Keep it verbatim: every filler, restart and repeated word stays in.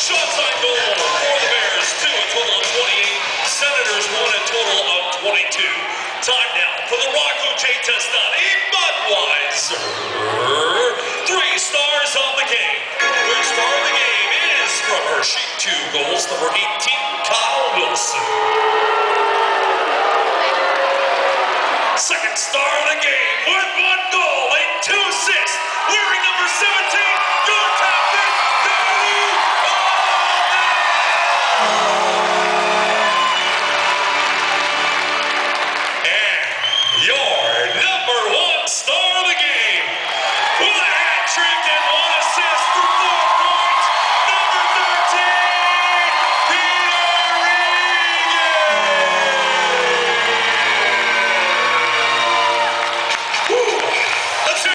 Shots on goal for the Bears, two, a total of twenty-eight. Senators, one, a total of twenty-two. Time now for the Rocco J. Testati Budweiser. Three stars of the game. Third star of the game is from Hershey. Two goals, number eighteen, Kyle Wilson.